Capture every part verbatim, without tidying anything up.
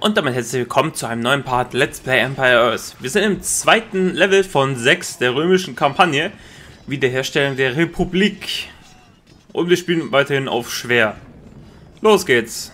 Und damit herzlich willkommen zu einem neuen Part Let's Play Empire Earth. Wir sind im zweiten Level von sechs der römischen Kampagne, Wiederherstellung der Republik. Und wir spielen weiterhin auf schwer. Los geht's!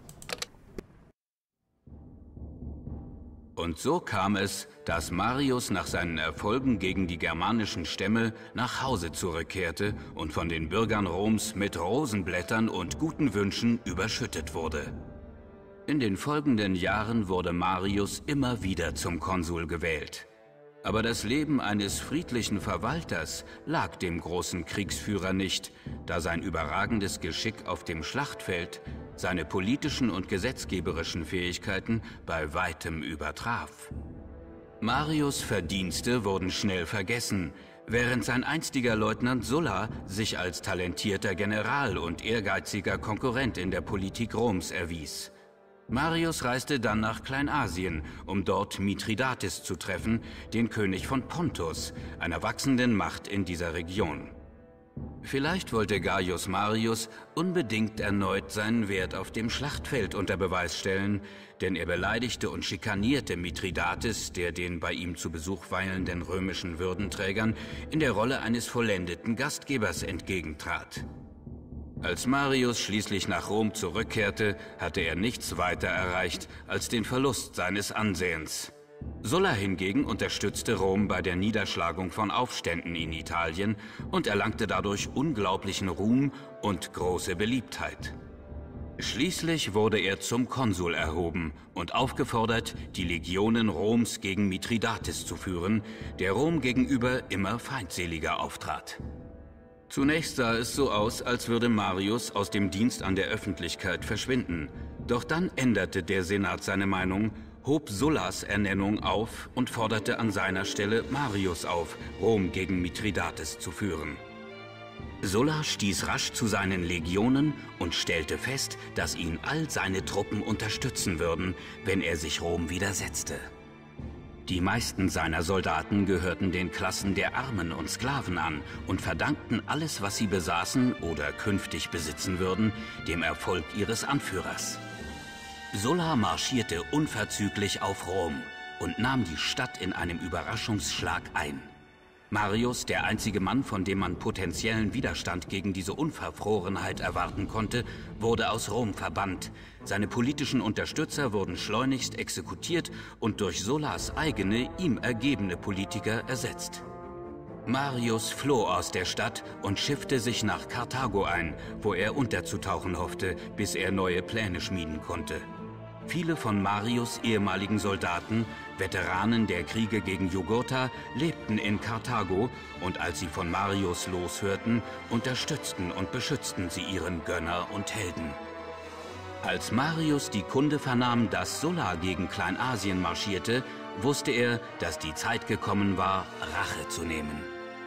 Und so kam es, dass Marius nach seinen Erfolgen gegen die germanischen Stämme nach Hause zurückkehrte und von den Bürgern Roms mit Rosenblättern und guten Wünschen überschüttet wurde. In den folgenden Jahren wurde Marius immer wieder zum Konsul gewählt. Aber das Leben eines friedlichen Verwalters lag dem großen Kriegsführer nicht, da sein überragendes Geschick auf dem Schlachtfeld seine politischen und gesetzgeberischen Fähigkeiten bei weitem übertraf. Marius' Verdienste wurden schnell vergessen, während sein einstiger Leutnant Sulla sich als talentierter General und ehrgeiziger Konkurrent in der Politik Roms erwies. Marius reiste dann nach Kleinasien, um dort Mithridates zu treffen, den König von Pontus, einer wachsenden Macht in dieser Region. Vielleicht wollte Gaius Marius unbedingt erneut seinen Wert auf dem Schlachtfeld unter Beweis stellen, denn er beleidigte und schikanierte Mithridates, der den bei ihm zu Besuch weilenden römischen Würdenträgern in der Rolle eines vollendeten Gastgebers entgegentrat. Als Marius schließlich nach Rom zurückkehrte, hatte er nichts weiter erreicht als den Verlust seines Ansehens. Sulla hingegen unterstützte Rom bei der Niederschlagung von Aufständen in Italien und erlangte dadurch unglaublichen Ruhm und große Beliebtheit. Schließlich wurde er zum Konsul erhoben und aufgefordert, die Legionen Roms gegen Mithridates zu führen, der Rom gegenüber immer feindseliger auftrat. Zunächst sah es so aus, als würde Marius aus dem Dienst an der Öffentlichkeit verschwinden. Doch dann änderte der Senat seine Meinung, hob Sullas Ernennung auf und forderte an seiner Stelle Marius auf, Rom gegen Mithridates zu führen. Sulla stieß rasch zu seinen Legionen und stellte fest, dass ihn all seine Truppen unterstützen würden, wenn er sich Rom widersetzte. Die meisten seiner Soldaten gehörten den Klassen der Armen und Sklaven an und verdankten alles, was sie besaßen oder künftig besitzen würden, dem Erfolg ihres Anführers. Sulla marschierte unverzüglich auf Rom und nahm die Stadt in einem Überraschungsschlag ein. Marius, der einzige Mann, von dem man potenziellen Widerstand gegen diese Unverfrorenheit erwarten konnte, wurde aus Rom verbannt. Seine politischen Unterstützer wurden schleunigst exekutiert und durch Sullas eigene, ihm ergebene Politiker ersetzt. Marius floh aus der Stadt und schiffte sich nach Karthago ein, wo er unterzutauchen hoffte, bis er neue Pläne schmieden konnte. Viele von Marius' ehemaligen Soldaten, Veteranen der Kriege gegen Jugurtha, lebten in Karthago und als sie von Marius loshörten, unterstützten und beschützten sie ihren Gönner und Helden. Als Marius die Kunde vernahm, dass Sulla gegen Kleinasien marschierte, wusste er, dass die Zeit gekommen war, Rache zu nehmen.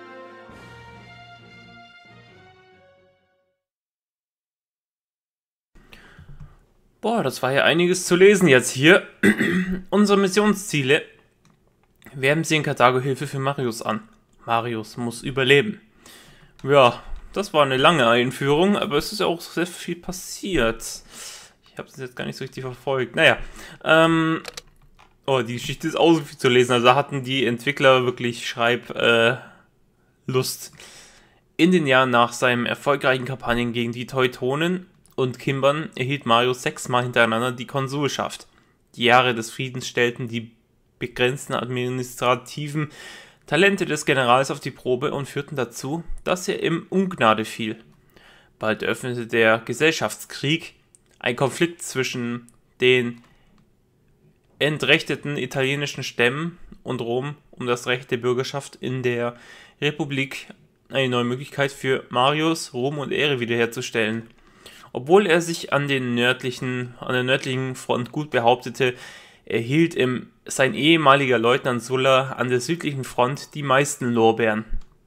Boah, das war ja einiges zu lesen jetzt hier. Unsere Missionsziele. Werben Sie in Karthago Hilfe für Marius an. Marius muss überleben. Ja, das war eine lange Einführung, aber es ist ja auch sehr viel passiert. Ich habe es jetzt gar nicht so richtig verfolgt. Naja, ähm... oh, die Geschichte ist auch so viel zu lesen. Also da hatten die Entwickler wirklich Schreib... Äh, Lust. In den Jahren nach seinen erfolgreichen Kampagnen gegen die Teutonen und Kimbern erhielt Marius sechsmal hintereinander die Konsulschaft. Die Jahre des Friedens stellten die begrenzten administrativen Talente des Generals auf die Probe und führten dazu, dass er in Ungnade fiel. Bald öffnete der Gesellschaftskrieg, ein Konflikt zwischen den entrechteten italienischen Stämmen und Rom um das Recht der Bürgerschaft in der Republik, eine neue Möglichkeit für Marius, Ruhm und Ehre wiederherzustellen. Obwohl er sich an, den nördlichen, an der nördlichen Front gut behauptete, erhielt im, sein ehemaliger Leutnant Sulla an der südlichen Front die meisten Lorbeeren.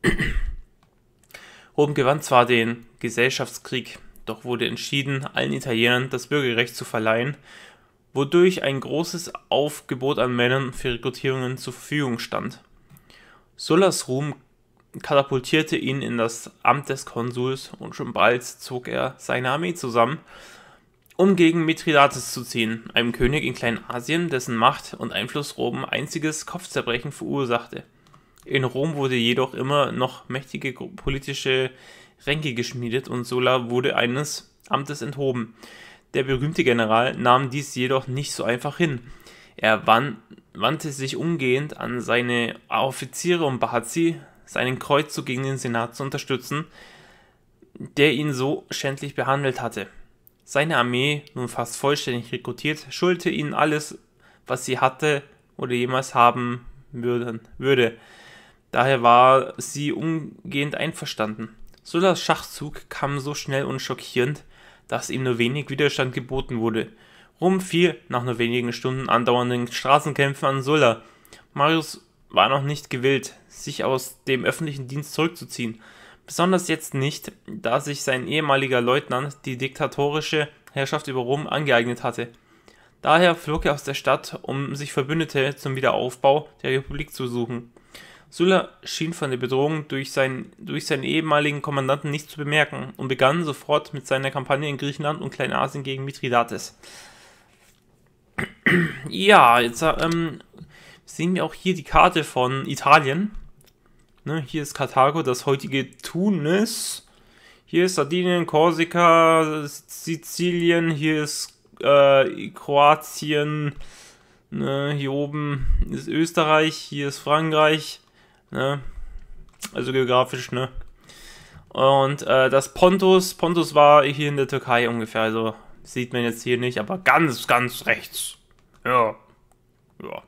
Rom gewann zwar den Gesellschaftskrieg, doch wurde entschieden, allen Italienern das Bürgerrecht zu verleihen, wodurch ein großes Aufgebot an Männern für Rekrutierungen zur Verfügung stand. Sullas Ruhm katapultierte ihn in das Amt des Konsuls und schon bald zog er seine Armee zusammen, um gegen Mithridates zu ziehen, einem König in Kleinasien, dessen Macht und Einfluss Rom einziges Kopfzerbrechen verursachte. In Rom wurde jedoch immer noch mächtige politische Ränke geschmiedet und Sulla wurde eines Amtes enthoben. Der berühmte General nahm dies jedoch nicht so einfach hin. Er wandte sich umgehend an seine Offiziere und bat sie, seinen Kreuzzug gegen den Senat zu unterstützen, der ihn so schändlich behandelt hatte. Seine Armee, nun fast vollständig rekrutiert, schuldete ihnen alles, was sie hatte oder jemals haben würden, würde. Daher war sie umgehend einverstanden. Sullas Schachzug kam so schnell und schockierend, dass ihm nur wenig Widerstand geboten wurde. Rom fiel nach nur wenigen Stunden andauernden Straßenkämpfen an Sulla. Marius war noch nicht gewillt, sich aus dem öffentlichen Dienst zurückzuziehen. Besonders jetzt nicht, da sich sein ehemaliger Leutnant die diktatorische Herrschaft über Rom angeeignet hatte. Daher flog er aus der Stadt, um sich Verbündete zum Wiederaufbau der Republik zu suchen. Sulla schien von der Bedrohung durch, sein, durch seinen ehemaligen Kommandanten nichts zu bemerken und begann sofort mit seiner Kampagne in Griechenland und Kleinasien gegen Mithridates. Ja, jetzt ähm, sehen wir auch hier die Karte von Italien. Ne, hier ist Karthago, das heutige Tunis. Hier ist Sardinien, Korsika, Sizilien. Hier ist äh, Kroatien. Ne, hier oben ist Österreich. Hier ist Frankreich. Ne, also geografisch, ne. Und äh, das Pontus. Pontus war hier in der Türkei ungefähr. Also sieht man jetzt hier nicht, aber ganz, ganz rechts. Ja. Ja.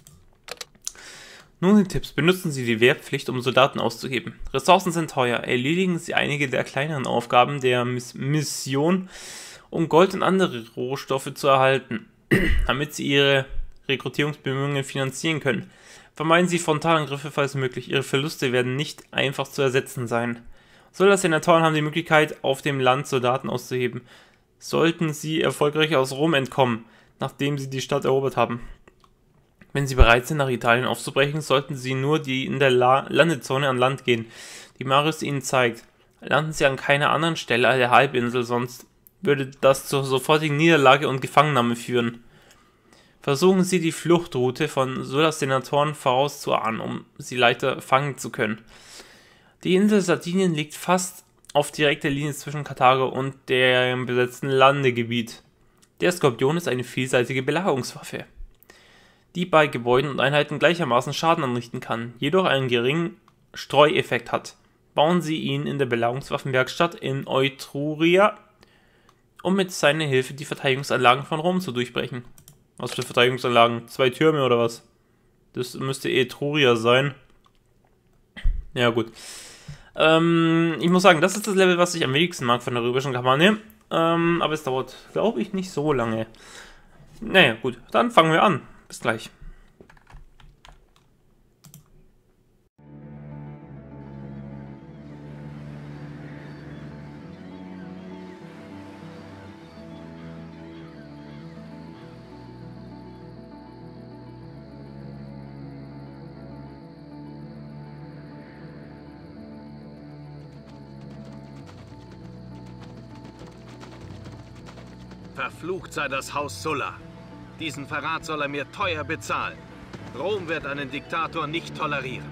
Nun die Tipps. Benutzen Sie die Wehrpflicht, um Soldaten auszugeben. Ressourcen sind teuer. Erledigen Sie einige der kleineren Aufgaben der Miss Mission, um Gold und andere Rohstoffe zu erhalten, damit Sie Ihre Rekrutierungsbemühungen finanzieren können. Vermeiden Sie Frontalangriffe, falls möglich. Ihre Verluste werden nicht einfach zu ersetzen sein. Soldatensenatoren haben die Möglichkeit, auf dem Land Soldaten auszuheben. Sollten Sie erfolgreich aus Rom entkommen, nachdem Sie die Stadt erobert haben. Wenn Sie bereit sind, nach Italien aufzubrechen, sollten Sie nur die in der La Landezone an Land gehen, die Marius Ihnen zeigt. Landen Sie an keiner anderen Stelle der Halbinsel, sonst würde das zur sofortigen Niederlage und Gefangennahme führen. Versuchen Sie, die Fluchtroute von Sullas Senatoren vorauszuahnen, um sie leichter fangen zu können. Die Insel Sardinien liegt fast auf direkter Linie zwischen Karthago und dem besetzten Landegebiet. Der Skorpion ist eine vielseitige Belagerungswaffe, die bei Gebäuden und Einheiten gleichermaßen Schaden anrichten kann, jedoch einen geringen Streueffekt hat. Bauen Sie ihn in der Belagerungswaffenwerkstatt in Etruria, um mit seiner Hilfe die Verteidigungsanlagen von Rom zu durchbrechen. Was für Verteidigungsanlagen? Zwei Türme oder was? Das müsste Etruria sein. Ja gut. Ähm, ich muss sagen, das ist das Level, was ich am wenigsten mag von der römischen Kampagne. Ähm, aber es dauert, glaube ich, nicht so lange. Naja, gut. Dann fangen wir an. Bis gleich. Verflucht sei das Haus Sulla. Diesen Verrat soll er mir teuer bezahlen. Rom wird einen Diktator nicht tolerieren.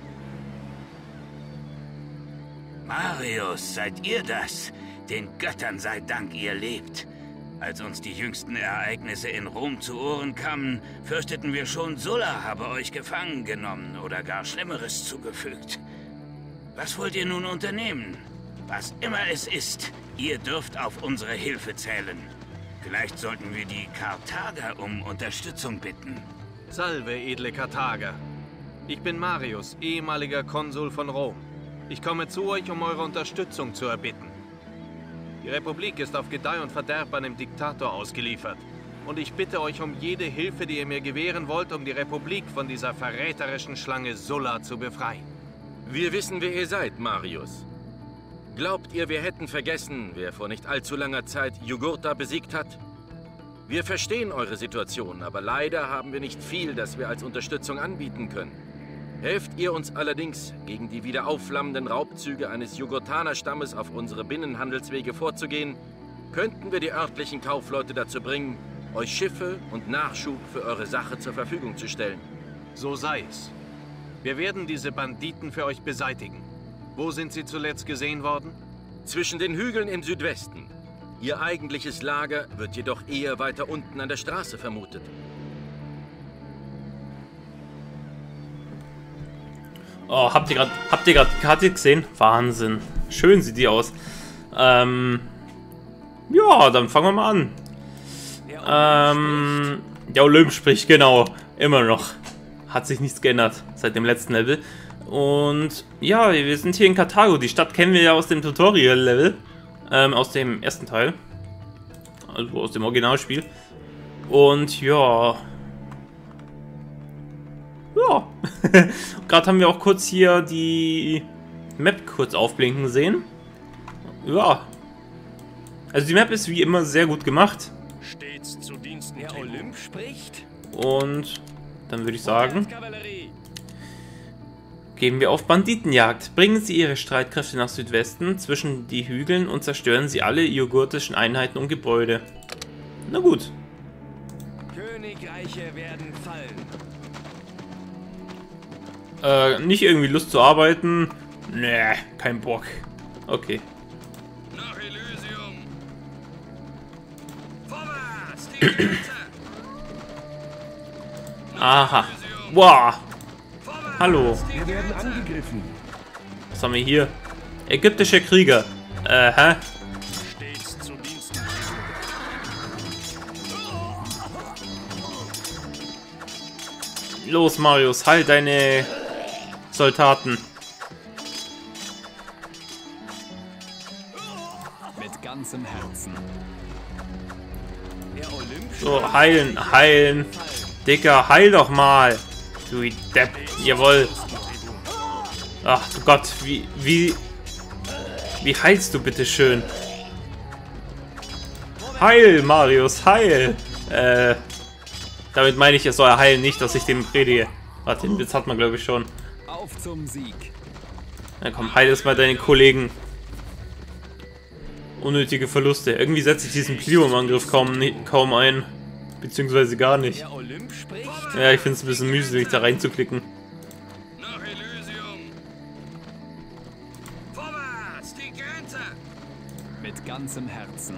Marius, seid ihr das? Den Göttern sei Dank, ihr lebt. Als uns die jüngsten Ereignisse in Rom zu Ohren kamen, fürchteten wir schon, Sulla habe euch gefangen genommen oder gar Schlimmeres zugefügt. Was wollt ihr nun unternehmen? Was immer es ist, ihr dürft auf unsere Hilfe zählen. Vielleicht sollten wir die Karthager um Unterstützung bitten. Salve, edle Karthager. Ich bin Marius, ehemaliger Konsul von Rom. Ich komme zu euch, um eure Unterstützung zu erbitten. Die Republik ist auf Gedeih und Verderb einem Diktator ausgeliefert. Und ich bitte euch um jede Hilfe, die ihr mir gewähren wollt, um die Republik von dieser verräterischen Schlange Sulla zu befreien. Wir wissen, wer ihr seid, Marius. Glaubt ihr, wir hätten vergessen, wer vor nicht allzu langer Zeit Jugurtha besiegt hat? Wir verstehen eure Situation, aber leider haben wir nicht viel, das wir als Unterstützung anbieten können. Helft ihr uns allerdings, gegen die wieder aufflammenden Raubzüge eines Jugurthaner-Stammes auf unsere Binnenhandelswege vorzugehen, könnten wir die örtlichen Kaufleute dazu bringen, euch Schiffe und Nachschub für eure Sache zur Verfügung zu stellen. So sei es. Wir werden diese Banditen für euch beseitigen. Wo sind sie zuletzt gesehen worden? Zwischen den Hügeln im Südwesten. Ihr eigentliches Lager wird jedoch eher weiter unten an der Straße vermutet. Oh, habt ihr gerade habt ihr gerade die Karte gesehen? Wahnsinn. Schön sieht die aus. Ähm, ja, dann fangen wir mal an. Ähm, der Olymp spricht, genau. Immer noch. Hat sich nichts geändert seit dem letzten Level. Und ja, wir sind hier in Karthago. Die Stadt kennen wir ja aus dem Tutorial-Level. Ähm, aus dem ersten Teil. Also aus dem Originalspiel. Und ja. Ja. Gerade haben wir auch kurz hier die Map kurz aufblinken sehen. Ja. Also die Map ist wie immer sehr gut gemacht. Stets zu Diensten der Olymp spricht. Und dann würde ich sagen, gehen wir auf Banditenjagd. Bringen Sie Ihre Streitkräfte nach Südwesten zwischen die Hügeln und zerstören Sie alle jogurtischen Einheiten und Gebäude. Na gut. Königreiche werden fallen. Äh, nicht irgendwie Lust zu arbeiten. Nee, kein Bock. Okay. Nach Elysium. Vorwärts, die Grenze. Aha. Wow. Hallo. Wir werden angegriffen. Was haben wir hier? Ägyptische Krieger. Äh, hä? Stets zu Diensten. Los, Marius, halt deine Soldaten. Mit ganzem Herzen. Der Olymp So, heilen, heilen. Dicker, heil doch mal. Du Depp. Jawohl. Ach du Gott, wie, wie, wie heilst du bitte schön? Heil, Marius, heil. Äh, damit meine ich, er soll heilen, nicht, dass ich den predige. Warte, den Witz hat man, glaube ich, schon. auf zum Sieg. Na komm, heil erst mal deine Kollegen. Unnötige Verluste. Irgendwie setze ich diesen Plio im Angriff kaum, kaum ein. Beziehungsweise gar nicht. Der Olymp spricht. Ja, ich finde es ein bisschen mühselig, da reinzuklicken. Nach Elysium. Vorwärts, die Grenze. Mit ganzem Herzen.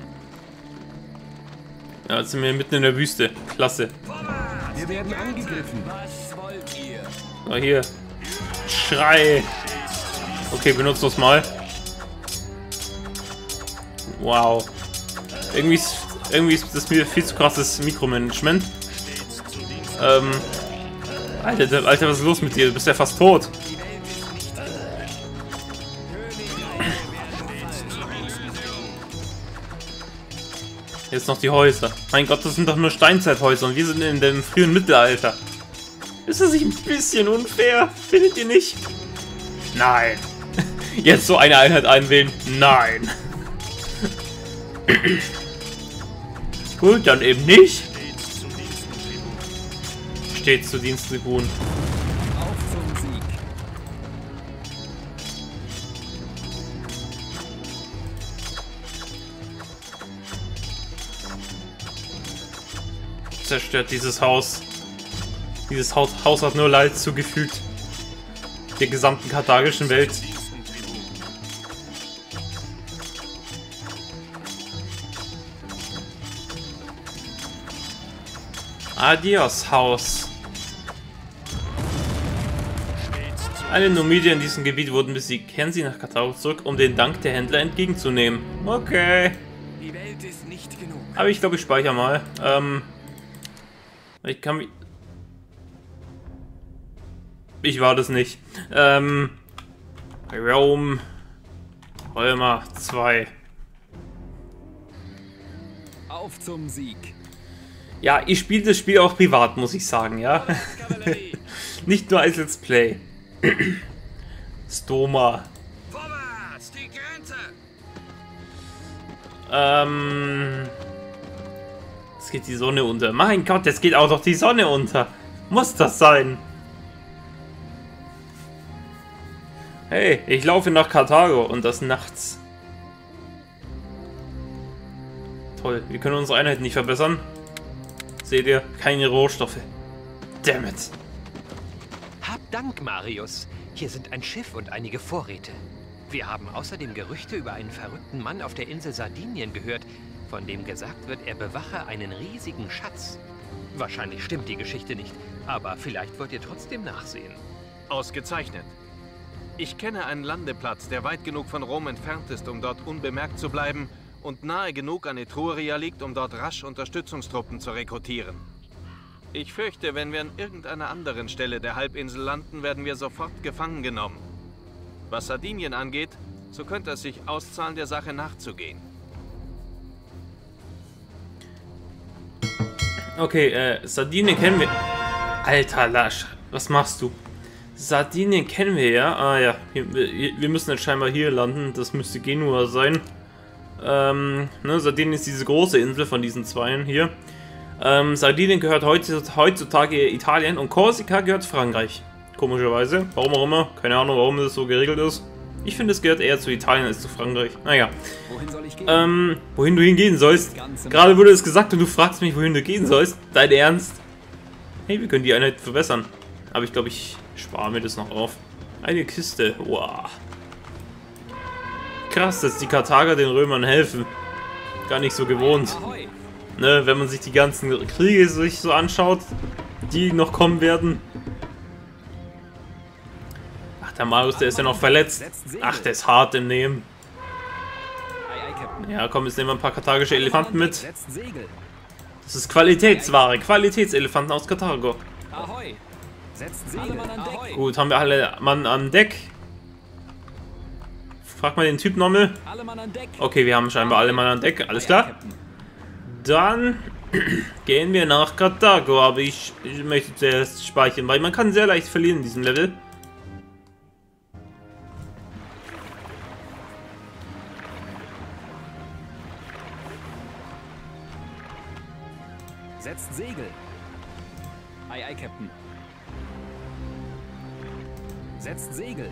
Ja, jetzt sind wir mitten in der Wüste. Klasse. Wir werden angegriffen. Was wollt ihr? So, hier. Schrei. Okay, benutzen wir es mal. Wow. Irgendwie ist, irgendwie ist das mir viel zu krasses Mikromanagement. Ähm. Alter, Alter, was ist los mit dir? Du bist ja fast tot. Jetzt noch die Häuser. Mein Gott, das sind doch nur Steinzeithäuser und wir sind in dem frühen Mittelalter. Ist das nicht ein bisschen unfair? Findet ihr nicht? Nein. Jetzt so eine Einheit einwählen? Nein. Gut, dann eben nicht. Stets zu Diensten ruhen. Auf zum Sieg. Zerstört dieses Haus. Dieses Haus, Haus hat nur Leid zugefügt. Der gesamten karthagischen Welt. Adios, Haus. Alle Numidier in diesem Gebiet wurden besiegt. Kehren Sie nach Karthago zurück, um den Dank der Händler entgegenzunehmen. Okay. Die Welt ist nicht genug. Aber ich glaube, ich speichere mal. Ähm. Ich kann mich. Ich war das nicht. Ähm. Rome. Römer zwei. Auf zum Sieg. Ja, ich spiele das Spiel auch privat, muss ich sagen, ja. Nicht nur als Let's Play. Stoma. Vorwärts, die Grenze. Ähm. Jetzt geht die Sonne unter. Mein Gott, jetzt geht auch noch die Sonne unter. Muss das sein? Hey, ich laufe nach Karthago und das nachts. Toll, wir können unsere Einheit nicht verbessern. Seht ihr? Keine Rohstoffe. Damn it. Hab Dank, Marius. Hier sind ein Schiff und einige Vorräte. Wir haben außerdem Gerüchte über einen verrückten Mann auf der Insel Sardinien gehört, von dem gesagt wird, er bewache einen riesigen Schatz. Wahrscheinlich stimmt die Geschichte nicht, aber vielleicht wollt ihr trotzdem nachsehen. Ausgezeichnet. Ich kenne einen Landeplatz, der weit genug von Rom entfernt ist, um dort unbemerkt zu bleiben und nahe genug an Etruria liegt, um dort rasch Unterstützungstruppen zu rekrutieren. Ich fürchte, wenn wir an irgendeiner anderen Stelle der Halbinsel landen, werden wir sofort gefangen genommen. Was Sardinien angeht, so könnte es sich auszahlen, der Sache nachzugehen. Okay, äh, Sardinien kennen wir... Alter Lasch, was machst du? Sardinien kennen wir ja. Ah ja, wir, wir müssen jetzt scheinbar hier landen. Das müsste Genua sein. Ähm, ne, Sardinien ist diese große Insel von diesen zweien hier. Ähm, Sardinien gehört heutzutage Italien und Korsika gehört Frankreich. Komischerweise. Warum auch immer. Keine Ahnung, warum das so geregelt ist. Ich finde, es gehört eher zu Italien als zu Frankreich. Naja. Wohin soll ich gehen? Ähm, wohin du hingehen sollst. Gerade wurde es gesagt und du fragst mich, wohin du gehen sollst. Dein Ernst? Hey, wir können die Einheit verbessern. Aber ich glaube, ich spare mir das noch auf. Eine Kiste. Wow. Krass, dass die Karthager den Römern helfen. Gar nicht so gewohnt. Ahoi. Ne, wenn man sich die ganzen Kriege sich so anschaut, die noch kommen werden. Ach, der Marius, der ist ja noch verletzt. Ach, der ist hart im Nehmen. Ei, ei, Captain. Ja, komm, jetzt nehmen wir ein paar karthagische Elefanten mit. Setzt Segel. Das ist Qualitätsware, Qualitätselefanten aus Karthago. Ahoi. Setzt Segel. Alle Mann an Deck. Gut, haben wir alle Mann an Deck. Frag mal den Typ nochmal. Alle Mann an Deck. Okay, wir haben scheinbar alle Mann an Deck, alles Ei, ei, klar. Captain. Dann gehen wir nach Karthago, aber ich, ich möchte zuerst speichern, weil man kann sehr leicht verlieren in diesem Level. Setzt Segel. Ei, ei, Captain. Setzt Segel.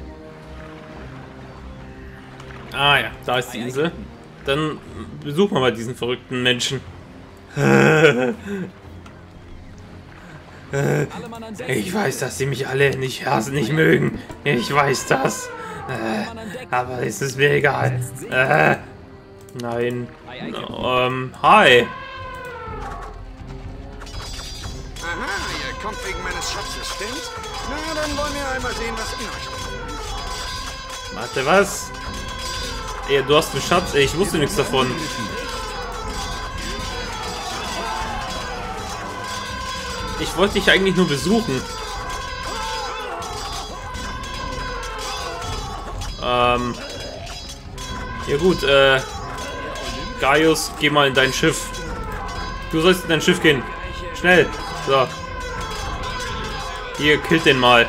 Ah ja, da ist die Ei, ei, Insel. Captain. Dann besuchen wir mal diesen verrückten Menschen. Alle Mann an Deck. Ich weiß, dass sie mich alle nicht hassen, nicht mögen. Ich weiß das. Äh, aber es ist mir egal. Äh, nein. Ei, ei, Captain. Ähm, hi. Aha, ihr kommt wegen meines Schatzes, stimmt's? Na, dann wollen wir einmal sehen, was in euch steckt. Warte, was? Ey, du hast einen Schatz? Ey, ich wusste nichts davon. Ich wollte dich eigentlich nur besuchen. Ähm. Ja gut, äh. Gaius, geh mal in dein Schiff. Du sollst in dein Schiff gehen. Schnell. So. Hier, killt den mal.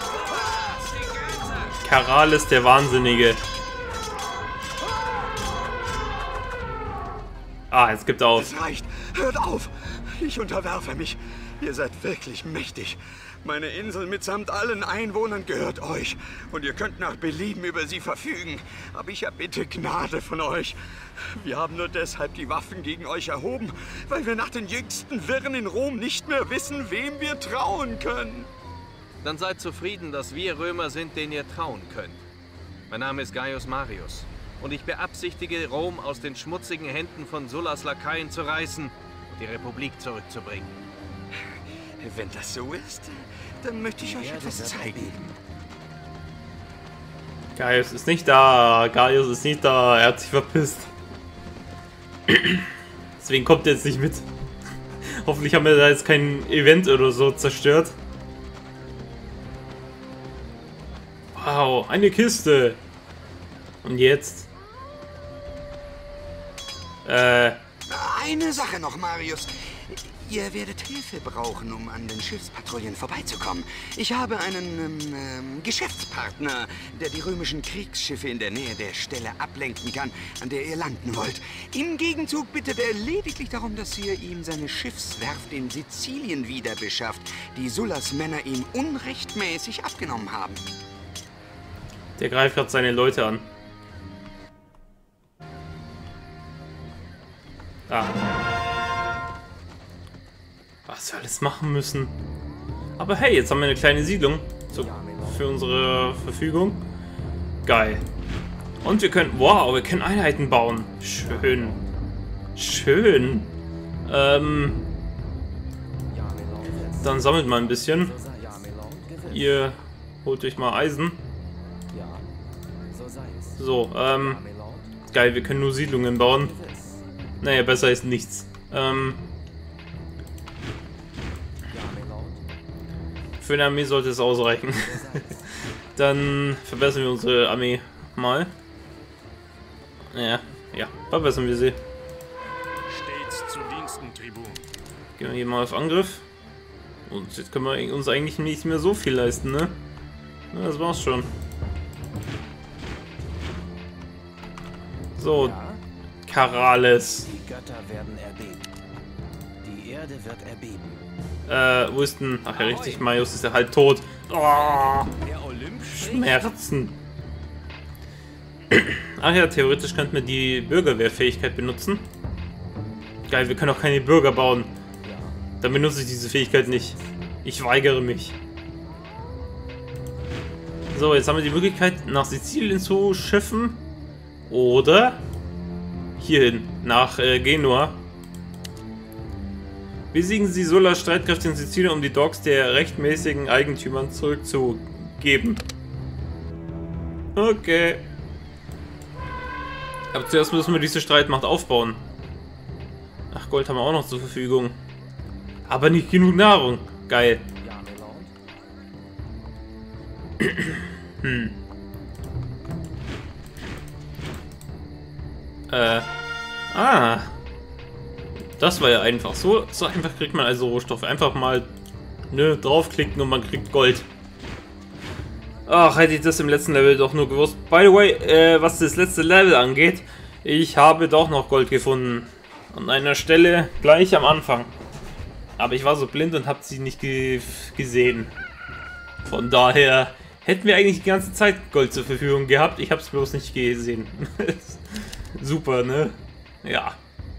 Karalis der Wahnsinnige. Ah, jetzt gibt er auf. Es reicht. Hört auf. Ich unterwerfe mich. Ihr seid wirklich mächtig. Meine Insel mitsamt allen Einwohnern gehört euch. Und ihr könnt nach Belieben über sie verfügen. Aber ich erbitte Gnade von euch. Wir haben nur deshalb die Waffen gegen euch erhoben, weil wir nach den jüngsten Wirren in Rom nicht mehr wissen, wem wir trauen können. Dann seid zufrieden, dass wir Römer sind, denen ihr trauen könnt. Mein Name ist Gaius Marius. Und ich beabsichtige, Rom aus den schmutzigen Händen von Sullas Lakaien zu reißen und die Republik zurückzubringen. Wenn das so ist, dann möchte ich euch etwas zeigen. Gaius ist nicht da. Gaius ist nicht da. Er hat sich verpisst. Deswegen kommt er jetzt nicht mit. Hoffentlich haben wir da jetzt kein Event oder so zerstört. Wow, eine Kiste. Und jetzt? Äh. Eine Sache noch, Marius. Ihr werdet Hilfe brauchen, um an den Schiffspatrouillen vorbeizukommen. Ich habe einen ähm, ähm, Geschäftspartner, der die römischen Kriegsschiffe in der Nähe der Stelle ablenken kann, an der ihr landen wollt. Im Gegenzug bittet er lediglich darum, dass ihr ihm seine Schiffswerft in Sizilien wieder beschafft, die Sullas Männer ihm unrechtmäßig abgenommen haben. Der greift gerade seine Leute an. Ah. Was wir alles machen müssen. Aber hey, jetzt haben wir eine kleine Siedlung zu, für unsere Verfügung. Geil. Und wir können... Wow, wir können Einheiten bauen. Schön. Schön. Ähm... Dann sammelt mal ein bisschen. Ihr holt euch mal Eisen. So, ähm... geil, wir können nur Siedlungen bauen. Naja, besser ist nichts. Ähm... Für eine Armee sollte es ausreichen. Dann verbessern wir unsere Armee mal. Ja, ja, verbessern wir sie. Stets zu Diensten, Tribun. Gehen wir hier mal auf Angriff. Und jetzt können wir uns eigentlich nicht mehr so viel leisten, ne? Ja, das war's schon. So, Karales. Die Götter werden erbeben. Die Erde wird erbeben. Äh, wo ist denn? Ach ja, richtig, Marius ist ja halt tot. Oh, Schmerzen. Ach ja, theoretisch könnten wir die Bürgerwehrfähigkeit benutzen. Geil, wir können auch keine Bürger bauen. Dann benutze ich diese Fähigkeit nicht. Ich weigere mich. So, jetzt haben wir die Möglichkeit, nach Sizilien zu schiffen. Oder hierhin, nach äh, Genua. Besiegen Sie Sullas Streitkräfte in Sizilien, um die Docks der rechtmäßigen Eigentümern zurückzugeben. Okay. Aber zuerst müssen wir diese Streitmacht aufbauen. Ach, Gold haben wir auch noch zur Verfügung. Aber nicht genug Nahrung. Geil. hm. Äh. Ah. Das war ja einfach. So, so einfach kriegt man also Rohstoffe. Einfach mal ne, draufklicken und man kriegt Gold. Ach, hätte ich das im letzten Level doch nur gewusst. By the way, äh, was das letzte Level angeht, ich habe doch noch Gold gefunden. An einer Stelle gleich am Anfang. Aber ich war so blind und habe sie nicht ge gesehen. Von daher hätten wir eigentlich die ganze Zeit Gold zur Verfügung gehabt. Ich habe es bloß nicht gesehen. Super, ne? Ja.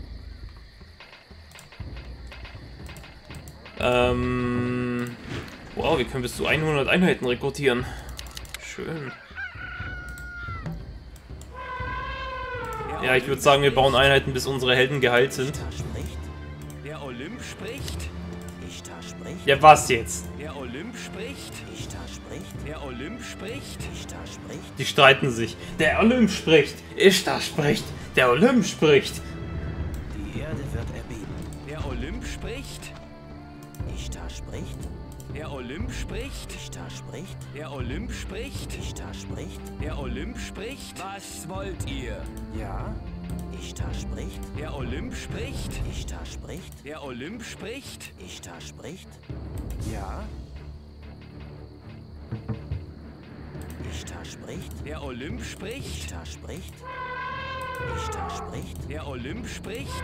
Ähm, wow, wir können bis zu hundert Einheiten rekrutieren. Schön. Ja, ich würde sagen, wir bauen Einheiten, bis unsere Helden geheilt sind. Der Olymp spricht. Ishtar spricht. Ja, was jetzt? Der Olymp spricht. Ishtar spricht. Der Olymp spricht. Ishtar spricht. Die streiten sich. Der Olymp spricht. Ishtar spricht. Der Olymp spricht. Die Erde wird erbeben. Der Olymp spricht. Ishtar spricht. Der Olymp spricht. Ishtar spricht. Der Olymp spricht. Ishtar spricht. Der Olymp spricht. Was wollt ihr? Ja. Ishtar spricht. Der Olymp spricht. Ishtar spricht. Der Olymp spricht. Ishtar spricht. Ja. Ishtar spricht. Der Olymp spricht. Ishtar spricht. Ishtar spricht. Der Olymp spricht.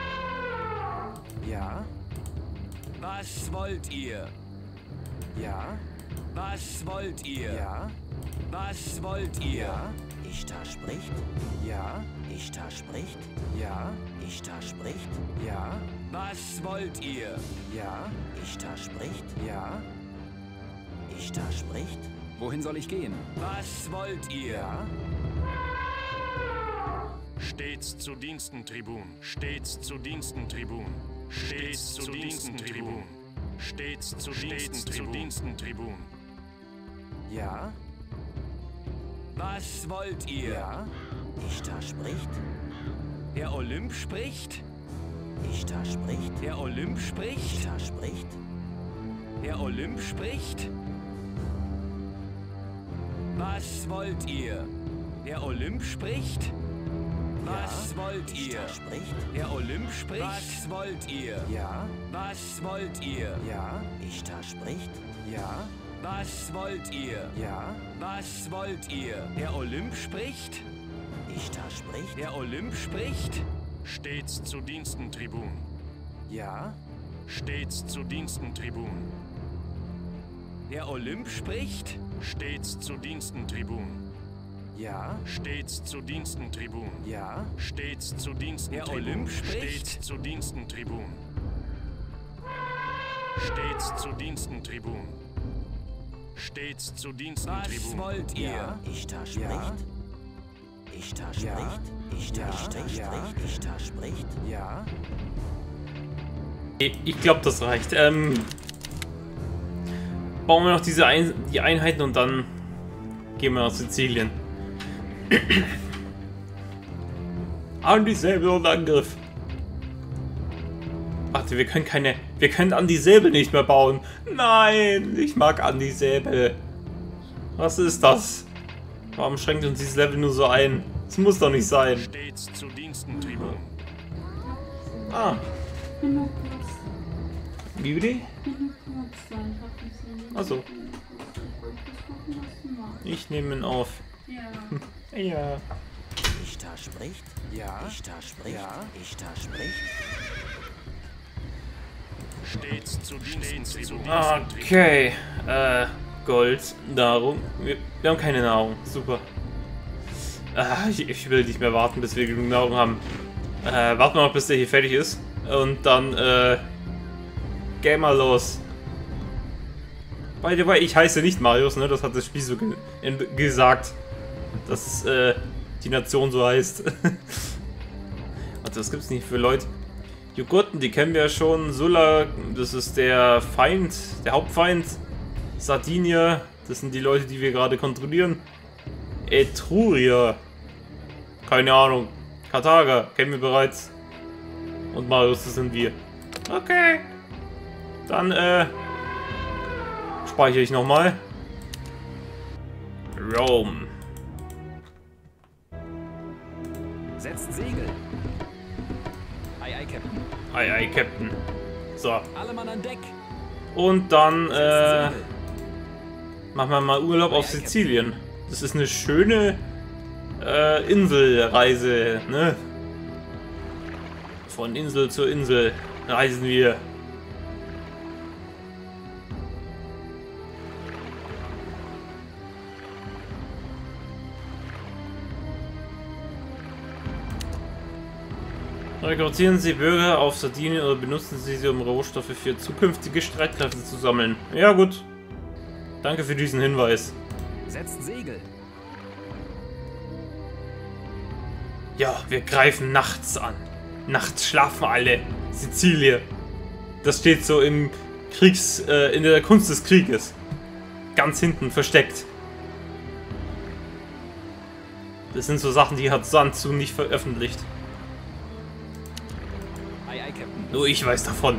Ja. Was wollt ihr? Ja. Was wollt ihr? Ja. Was wollt ihr? Ja. Ishtar spricht. Ja. Ishtar spricht. Ja. Ishtar spricht. Ja. Was wollt ihr? Ja. Ishtar spricht. Ja. Ishtar spricht. Wohin soll ich gehen? Was wollt ihr? Ja. Stets zu Diensten, Tribun. Stets zu Diensten, Tribun. Stets zu Diensten, Tribun. Stets zu Diensten, Tribun. Ja. Was wollt ihr? Ja. Ishtar spricht. Der Olymp spricht. Ishtar spricht. Der Olymp spricht. Ishtar spricht. Der Olymp spricht. Was wollt ihr? Der Olymp spricht. Was Ja. wollt ihr? Ishtar spricht. Der Olymp spricht. Was wollt ihr? Ja. Was wollt ihr? Ja. Ishtar spricht. Ja. Was wollt ihr? Ja. Was wollt ihr? Der Olymp spricht. Ishtar spricht. Der Olymp spricht. Stets zu Diensten, Tribun. Ja. Stets zu Diensten, Tribun. Der Olymp spricht. Stets zu Diensten, Tribun. Ja. Stets zu Diensten, Tribun. Ja. Stets zu Diensten, Der Tribun. Olymp spricht. Stets zu Diensten, Tribun. Stets zu Diensten, Tribun. Stets zu Diensten, Was Tribun. wollt ihr? Ja. Ishtar spricht. Ja. Ishtar Ja. spricht. Ishtar Ja. spricht. Ja. Ishtar spricht. Ja. Ich, ich glaube, das reicht. Ähm, bauen wir noch diese Ein die Einheiten und dann gehen wir nach Sizilien. An die Säbel und Angriff. Warte, wir können keine... Wir können an die Säbel nicht mehr bauen. Nein, ich mag an die Säbel. Was ist das? Warum schränkt uns dieses Level nur so ein? Das muss doch nicht sein. Stets zu Diensten, Tribun. Ah. Wie bitte? Also. Ich nehme ihn auf. Ja. Ja. Ishtar spricht. Ja. Ishtar spricht. Ja. Ishtar spricht. Stets zu Diensten, Tribun. Okay. Äh, Gold, Nahrung. Wir, wir haben keine Nahrung. Super. Ah, ich, ich will nicht mehr warten, bis wir genug Nahrung haben. Äh, warten wir noch, bis der hier fertig ist. Und dann, äh, geh mal los. By the way, ich heiße nicht Marius, ne? Das hat das Spiel so ge in, gesagt. Dass, äh, die Nation so heißt. Warte, was gibt's nicht für Leute? Jogurten, die kennen wir ja schon. Sulla, das ist der Feind, der Hauptfeind. Sardinier, das sind die Leute, die wir gerade kontrollieren. Etruria. Keine Ahnung. Karthager, kennen wir bereits. Und Marius, das sind wir. Okay. Dann, äh... speichere ich nochmal. Rome. Setzt Segel. Ei, ei, Captain. Ei, ei, Captain. So. Alle Mann an Deck. Und dann, äh... Segel. machen wir mal Urlaub auf Sizilien. Das ist eine schöne äh, Inselreise, ne? Von Insel zu Insel reisen wir. Rekrutieren Sie Bürger auf Sardinien oder benutzen Sie sie, um Rohstoffe für zukünftige Streitkräfte zu sammeln. Ja gut. Danke für diesen Hinweis. Setzt Segel. Ja, wir greifen nachts an. Nachts schlafen alle. Sizilien. Das steht so im Kriegs... Äh, in der Kunst des Krieges. Ganz hinten versteckt. Das sind so Sachen, die hat Sanzu nicht veröffentlicht. Ei, ei, Captain. Nur ich weiß davon.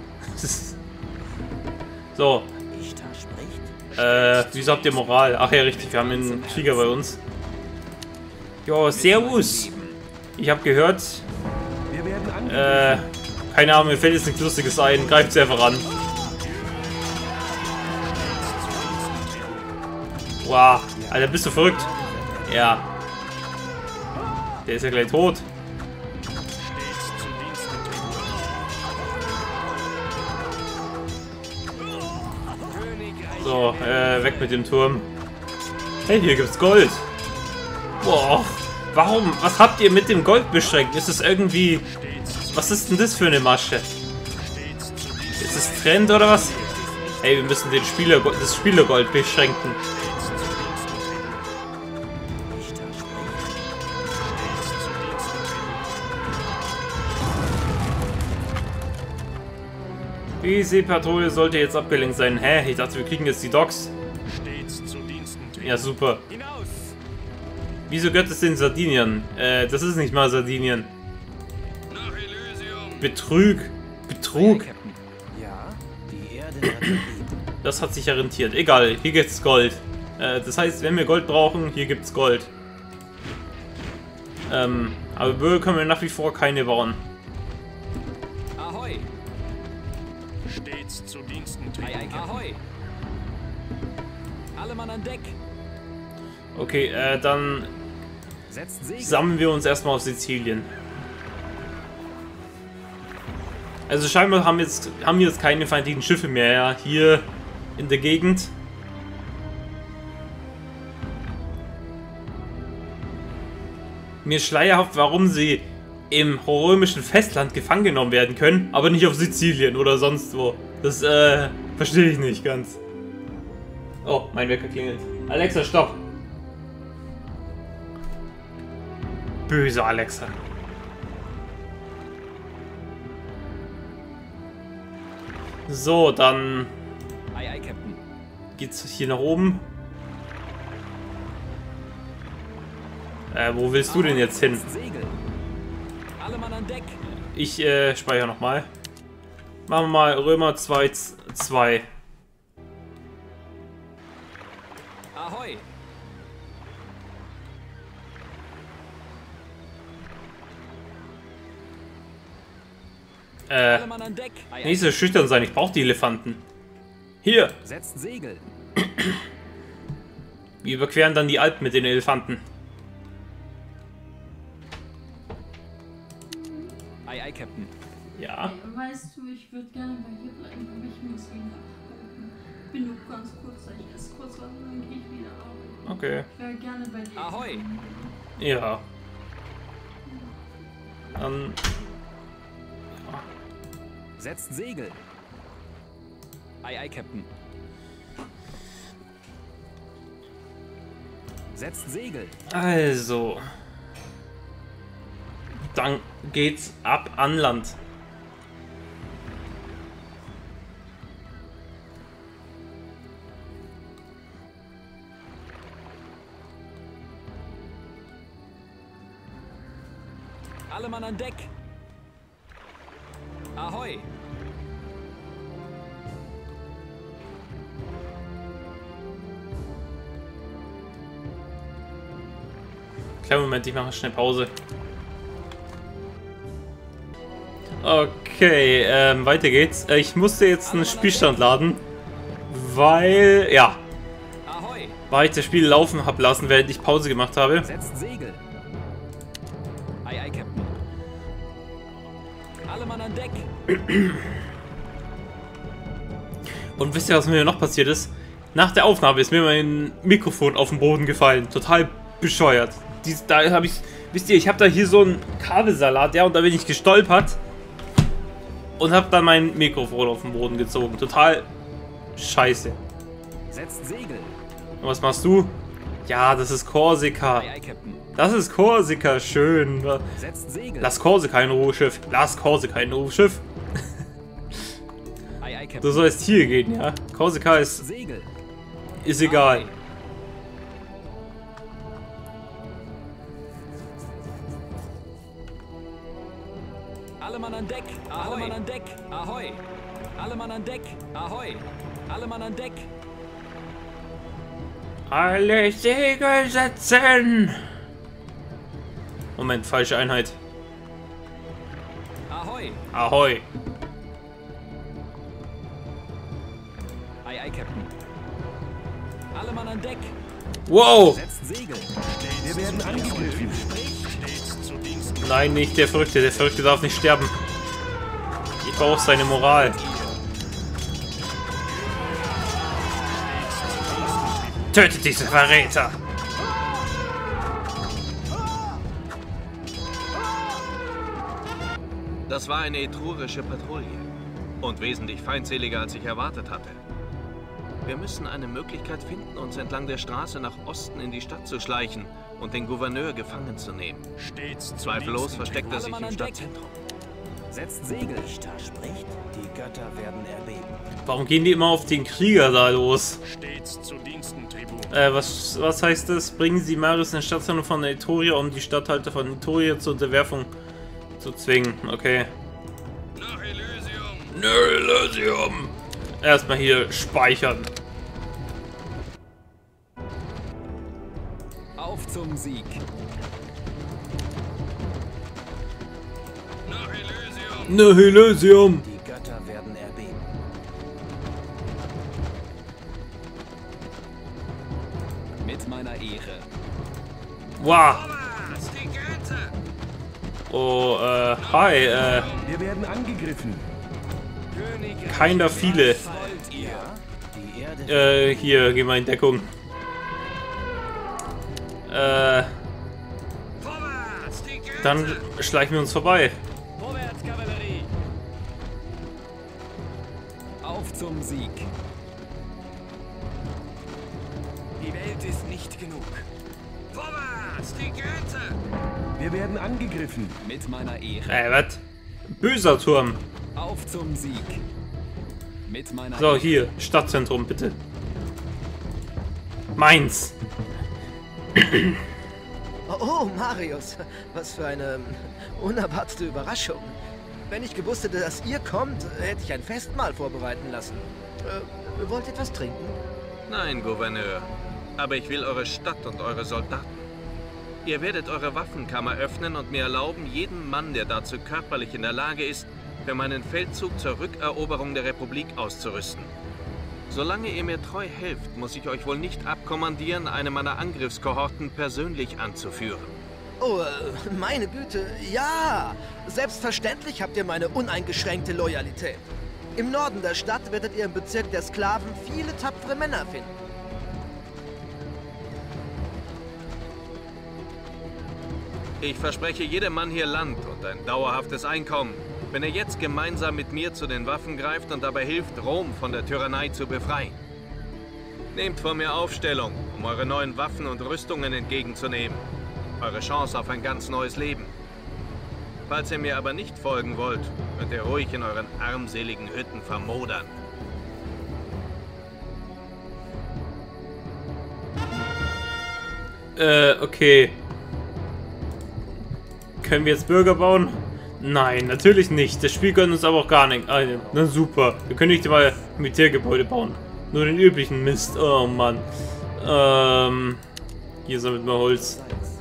So. Ishtar spricht. Äh, wieso habt ihr Moral? Ach ja, richtig, wir haben einen Krieger bei uns. Jo, servus. Ich habe gehört, Wir werden äh, keine Ahnung, mir fällt jetzt nichts Lustiges ein. Greift sie einfach an. Wow, Alter, bist du verrückt? Ja. Der ist ja gleich tot. So, äh, weg mit dem Turm. Hey, hier gibt's Gold. Boah, warum? Was habt ihr mit dem Gold beschränkt? Ist es irgendwie... Was ist denn das für eine Masche? Ist es Trend oder was? Hey, wir müssen den Spieler, das Spielergold beschränken. Ishtar spricht. Die Seepatrouille sollte jetzt abgelenkt sein. Hä? Ich dachte, wir kriegen jetzt die Docks. Stets zu Diensten, Tribun. Ja, super. hinaus. Wieso gehört es den Sardinien? Äh, das ist nicht mal Sardinien. Betrug. Betrug. Ei, Captain. Ja. Die Erde wird verblieben. Das hat sich ja rentiert. Egal, hier gibt's Gold. Äh, das heißt, wenn wir Gold brauchen, hier gibt's Gold. Ähm, aber Böe können wir nach wie vor keine bauen. Ahoi. Stets zu Diensten, Ei, ei, Tribun. Captain. Ahoi. Alle Mann an Deck. Okay, äh, dann Setzt Segel. sammeln wir uns erstmal auf Sizilien. Also scheinbar haben jetzt haben wir jetzt keine feindlichen Schiffe mehr ja, hier in der Gegend. mir schleierhaft, warum sie im römischen Festland gefangen genommen werden können, aber nicht auf Sizilien oder sonst wo. Das, äh, verstehe ich nicht ganz. Oh, mein Wecker klingelt. Alexa, stopp! Böse Alexa. So, dann Ei, ei, Captain. geht's hier nach oben. Äh, wo willst du denn jetzt hin? Segel. Alle Mann an Deck. Ich äh, speichere nochmal. Machen wir mal Römer zwei zwei. Ahoi. Äh, Alle Mann an Deck. Ei, ei. nicht so schüchtern sein, ich brauche die Elefanten. Hier, Setzt Segel. wir überqueren dann die Alpen mit den Elefanten. Ei, ei, Captain. Ja. Ey, weißt du, ich würde gerne bei dir bleiben, aber ich muss ihn nachgucken. Bin nur ganz kurz, ich esse kurz was und dann gehe ich wieder arbeiten. Okay. Ich wäre gerne bei dir. Ahoi. Ja. Dann. Setzt Segel. Ei, ei, Captain. Setzt Segel. Also. Dann geht's ab an Land. Alle Mann an Deck. Ahoi. Kleinen Moment, ich mache schnell Pause. Okay, ähm, weiter geht's. Äh, ich musste jetzt einen Spielstand laden, weil, ja, Ahoi. weil ich das Spiel laufen habe lassen, während ich Pause gemacht habe. Setzt Segel. Ei, ei, Captain. Alle Mann an Deck. Und wisst ihr, was mir noch passiert ist? Nach der Aufnahme ist mir mein Mikrofon auf den Boden gefallen. Total bescheuert. Dies, da habe ich, wisst ihr, ich habe da hier so einen Kabelsalat, ja, und da bin ich gestolpert und habe dann mein Mikrofon auf den Boden gezogen. Total scheiße. Setzt Segel. Und was machst du? Ja, das ist Korsika. Ei, ei, Captain. Das ist Korsika, schön. Setzt Segel. Lass Korsika in Ruhe, Schiff. Lass Korsika in Ruhe, Schiff. Ei, ei, Captain. Du sollst hier gehen, ja. Korsika ist, Segel. ist egal. Alle Mann an Deck. Alle Mann an Deck. Ahoi. Alle Mann an Deck. Ahoi. Alle Mann an Deck. Alle Segel setzen! Moment, falsche Einheit. Ahoi. Ahoi. Ei, ei, Captain. Alle Mann an Deck. Wow! Setzt Segel. Wir werden angegriffen. Stets zu Diensten. Nein, nicht der Verrückte. Der Verrückte darf nicht sterben. Ich brauche seine Moral. Tötet diese Verräter! Das war eine etrurische Patrouille. Und wesentlich feindseliger, als ich erwartet hatte. Wir müssen eine Möglichkeit finden, uns entlang der Straße nach Osten in die Stadt zu schleichen und den Gouverneur gefangen zu nehmen. Stets zu Zweifellos Diensten, versteckt er Alle sich Mann im an Deck. Stadtzentrum. Setzt Segel. Ishtar spricht, die Götter werden erbeben. Warum gehen die immer auf den Krieger da los? Stets zu Diensten, Tribun. Äh, was, was heißt das? Bringen Sie Marius in den Stadtzentrum von Etruria, um die Statthalter von Etruria zur Unterwerfung zu zwingen. Okay. Nach Elysium. Nach Elysium. Erstmal hier speichern. Auf zum Sieg. Nach Elysium. Nach Elysium. Die Götter werden erbeben. Mit meiner Ehre. Wow. Vorwärts, die Grenze. Oh, äh, hi, äh, Wir werden angegriffen. keiner viele. Wollt ihr? Die Erde Äh, hier, geh mal in Deckung. Äh, Vorwärts. Dann schleichen wir uns vorbei. Vorwärts, Kavallerie! Auf zum Sieg! Die Welt ist nicht genug. Vorwärts, die Grenze! Wir werden angegriffen. Mit meiner Ehre. Äh, was? Böser Turm. Auf zum Sieg! Mit meiner So, Ehre. hier, Stadtzentrum, bitte. Mainz. Oh, Marius, was für eine unerwartete Überraschung. Wenn ich gewusst hätte, dass ihr kommt, hätte ich ein Festmahl vorbereiten lassen. Äh, wollt ihr etwas trinken? Nein, Gouverneur. Aber ich will eure Stadt und eure Soldaten. Ihr werdet eure Waffenkammer öffnen und mir erlauben, jeden Mann, der dazu körperlich in der Lage ist, für meinen Feldzug zur Rückeroberung der Republik auszurüsten. Solange ihr mir treu helft, muss ich euch wohl nicht abkommandieren, eine meiner Angriffskohorten persönlich anzuführen. Oh, äh, meine Güte, ja! Selbstverständlich habt ihr meine uneingeschränkte Loyalität. Im Norden der Stadt werdet ihr im Bezirk der Sklaven viele tapfere Männer finden. Ich verspreche jedem Mann hier Land und ein dauerhaftes Einkommen, wenn er jetzt gemeinsam mit mir zu den Waffen greift und dabei hilft, Rom von der Tyrannei zu befreien. Nehmt von mir Aufstellung, um eure neuen Waffen und Rüstungen entgegenzunehmen. Eure Chance auf ein ganz neues Leben. Falls ihr mir aber nicht folgen wollt, könnt ihr ruhig in euren armseligen Hütten vermodern. Äh, okay. Können wir jetzt Bürger bauen? Nein, natürlich nicht. Das Spiel gönnt uns aber auch gar nicht. Ah, na super. Wir können nicht mal Militärgebäude bauen. Nur den üblichen Mist. Oh Mann. Ähm. Hier sammelt man Holz.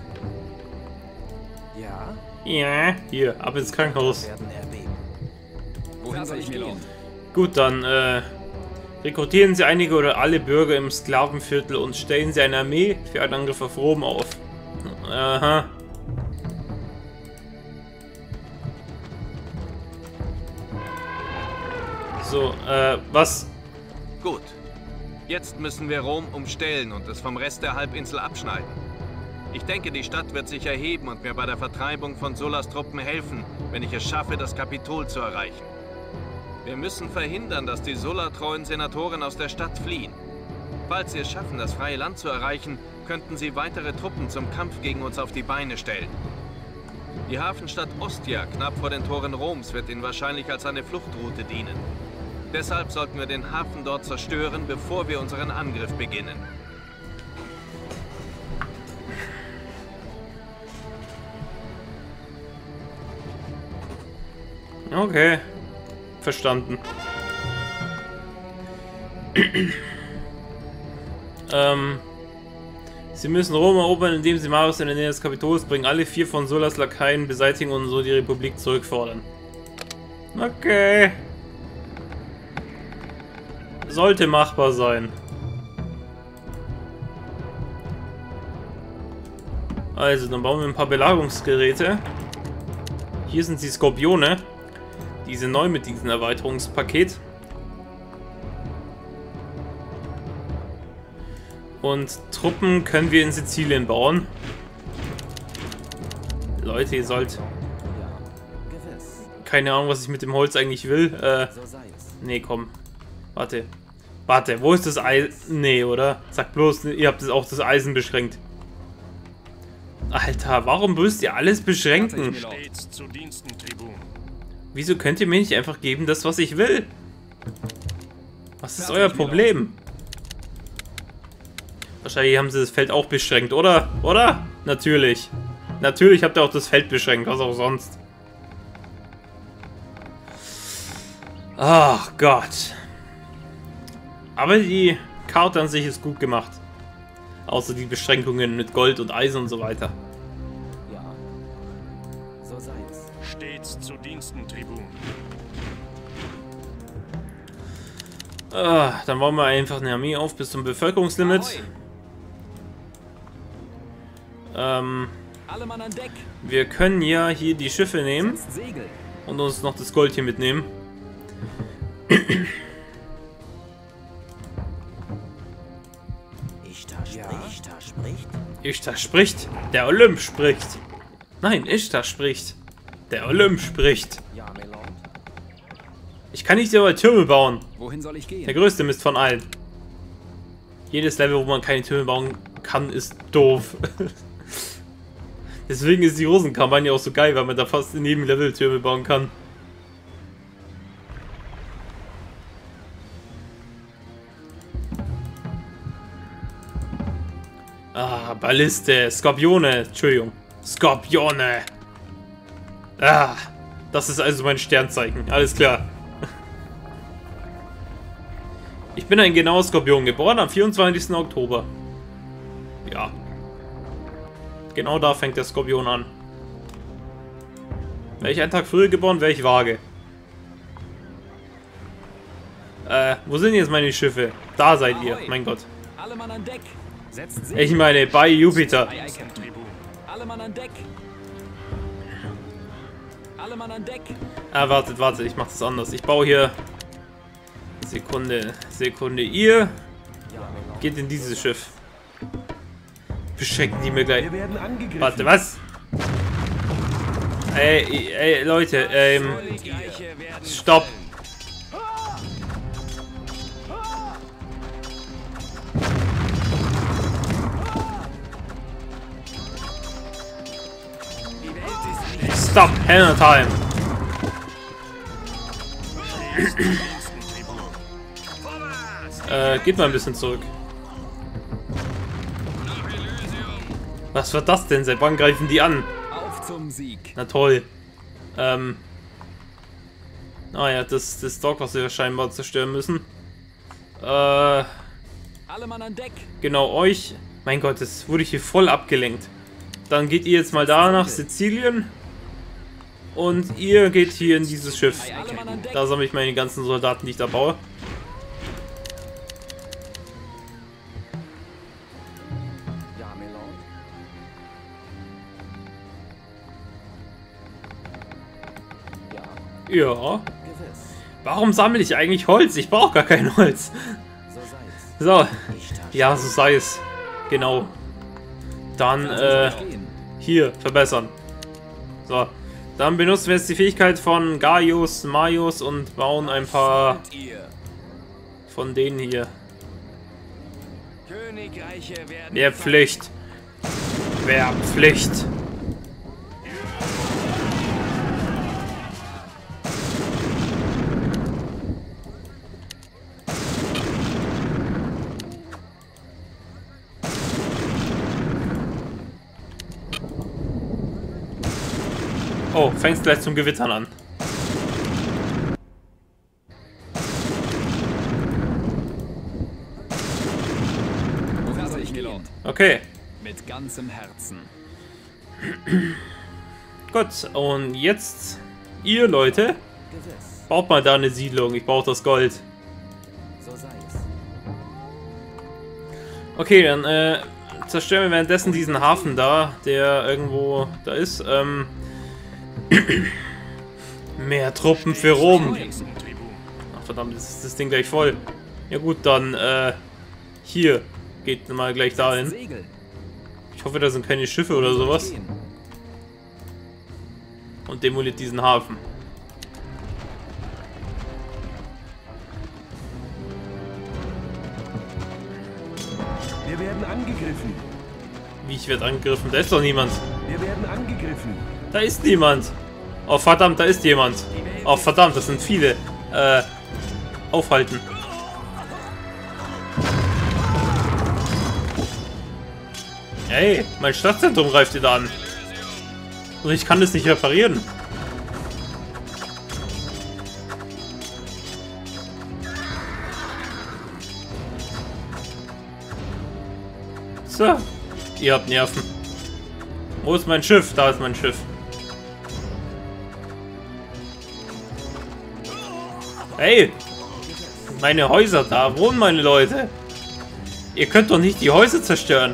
Ja. Ja. Hier, ab ins Krankenhaus. Wohin soll ich gehen? Gut, dann äh, rekrutieren Sie einige oder alle Bürger im Sklavenviertel und stellen Sie eine Armee für einen Angriff auf Rom auf. Aha. So, äh, was? Gut. Jetzt müssen wir Rom umstellen und es vom Rest der Halbinsel abschneiden. Ich denke, die Stadt wird sich erheben und mir bei der Vertreibung von Sullas Truppen helfen, wenn ich es schaffe, das Kapitol zu erreichen. Wir müssen verhindern, dass die Sulla-treuen Senatoren aus der Stadt fliehen. Falls sie es schaffen, das freie Land zu erreichen, könnten sie weitere Truppen zum Kampf gegen uns auf die Beine stellen. Die Hafenstadt Ostia, knapp vor den Toren Roms, wird ihnen wahrscheinlich als eine Fluchtroute dienen. Deshalb sollten wir den Hafen dort zerstören, bevor wir unseren Angriff beginnen. Okay. Verstanden. ähm. Sie müssen Rom erobern, indem sie Marius in der Nähe des Kapitols bringen, alle vier von Sullas Lakaien beseitigen und so die Republik zurückfordern. Okay. Sollte machbar sein. Also, dann bauen wir ein paar Belagerungsgeräte. Hier sind die Skorpione. Die sind neu mit diesem Erweiterungspaket. Und Truppen können wir in Sizilien bauen. Leute, ihr sollt... Keine Ahnung, was ich mit dem Holz eigentlich will. Äh, nee, komm. Warte. Warte, wo ist das Eisen? Nee, oder? Sag bloß, ihr habt auch das Eisen beschränkt. Alter, warum müsst ihr alles beschränken? Stets zu Diensten, Tribun. Wieso könnt ihr mir nicht einfach geben, das, was ich will? Was ist euer Problem? Wahrscheinlich haben sie das Feld auch beschränkt, oder? Oder? Natürlich. Natürlich habt ihr auch das Feld beschränkt, was auch sonst. Ach Gott. Aber die Karte an sich ist gut gemacht. Außer die Beschränkungen mit Gold und Eisen und so weiter. Ja. So sei's. Stets zu Diensten, Tribun. Ah, dann bauen wir einfach eine Armee auf bis zum Bevölkerungslimit. Ahoi. Ähm, Alle Mann an Deck. wir können ja hier die Schiffe nehmen Setzt Segel. und uns noch das Gold hier mitnehmen. Ishtar spricht. Ishtar spricht. Ishtar spricht. Der Olymp spricht. Nein, Ishtar spricht. Der Olymp spricht. Ja, Milord. Ich kann nicht über Türme bauen. Wohin soll ich gehen? Der größte Mist von allen. Jedes Level, wo man keine Türme bauen kann, ist doof. Deswegen ist die Rosenkampagne auch so geil, weil man da fast in jedem Level Türme bauen kann. Ah, Balliste, Skorpione, Entschuldigung. Skorpione. Ah, das ist also mein Sternzeichen, alles klar. Ich bin ein genauer Skorpion, geboren am vierundzwanzigsten Oktober. Ja. Genau da fängt der Skorpion an. Wäre ich einen Tag früher geboren, wäre ich vage. Äh, wo sind jetzt meine Schiffe? Da seid ihr, mein Gott. Alle Mann an Deck. Setzt Segel. Ich meine, bei Jupiter. Ei, ei, Captain. Alle Mann an Deck. Alle Mann an Deck. Ah, wartet, wartet, ich mach das anders. Ich baue hier... Sekunde, Sekunde. Ihr geht in dieses Schiff. Beschenken die mir gleich. Warte, was? Ey, ey, Leute, ähm... Stopp. Stop, Hammer Time. äh, geht mal ein bisschen zurück. Was wird das denn? Seit wann greifen die an? Auf zum Sieg. Na toll. Ähm. Naja, das, das Dock, was wir scheinbar zerstören müssen. Äh. Alle Mann an Deck. Genau, euch. Mein Gott, das wurde ich hier voll abgelenkt. Dann geht ihr jetzt mal da nach Sizilien. Und ihr geht hier in dieses Schiff. Da sammle ich meine ganzen Soldaten, die ich da baue. Ja, Milord. Ja. Warum sammle ich eigentlich Holz? Ich brauche gar kein Holz. So. Ja, so sei es. Genau. Dann, äh, hier, verbessern. So. Dann benutzen wir jetzt die Fähigkeit von Gaius, Maius und bauen ein paar von denen hier. Wer Pflicht. Wer Pflicht. Oh, fängst gleich zum Gewittern an. Woher soll ich gehen? Okay. Mit ganzem Herzen. Gut, und jetzt ihr Leute, baut mal da eine Siedlung. Ich brauche das Gold. Okay, dann äh, zerstören wir währenddessen diesen Hafen da, der irgendwo da ist. Ähm, Mehr Truppen für Rom. Ach verdammt, jetzt ist das Ding gleich voll. Ja gut, dann äh, hier geht mal gleich dahin. Ich hoffe, da sind keine Schiffe oder sowas. Und demoliert diesen Hafen. Wir werden angegriffen. Wie, ich werde angegriffen? Da ist doch niemand. Wir werden angegriffen. Da ist niemand. Oh verdammt, da ist jemand. Oh verdammt, das sind viele. Äh, aufhalten. Hey, mein Stadtzentrum greift ihr da an. Und ich kann das nicht reparieren. So, ihr habt Nerven. Wo ist mein Schiff? Da ist mein Schiff. Hey! Meine Häuser, da wohnen meine Leute. Ihr könnt doch nicht die Häuser zerstören.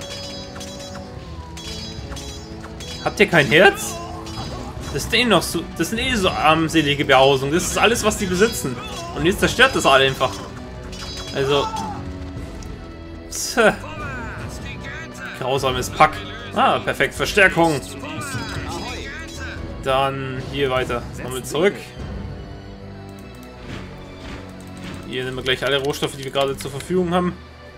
Habt ihr kein Herz? Das ist eh noch so. Das sind eh so armselige Behausungen. Das ist alles, was die besitzen. Und jetzt zerstört das alle einfach. Also. Tja. Grausames Pack. Ah, perfekt. Verstärkung. Dann hier weiter. Nochmal zurück. Hier nehmen wir gleich alle Rohstoffe, die wir gerade zur Verfügung haben.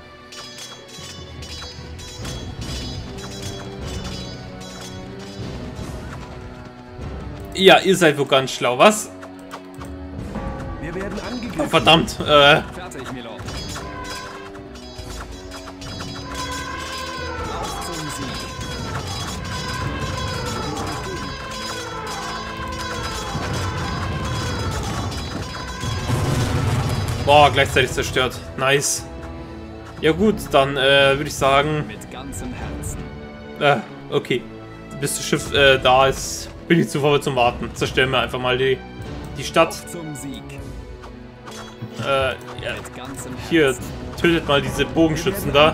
Ja, ihr seid wohl ganz schlau, was? Wir werden angegriffen. Oh, verdammt. Äh. Fertig, Milord. Auf zum Sieg. Boah, gleichzeitig zerstört. Nice. Ja gut, dann äh, würde ich sagen... Mit ganzem Herzen. Äh, okay. Bis das Schiff äh, da ist, bin ich zu faul zum Warten. Zerstören wir einfach mal die, die Stadt. Zum Sieg. Äh, ja. Hier, tötet mal diese Bogenschützen da.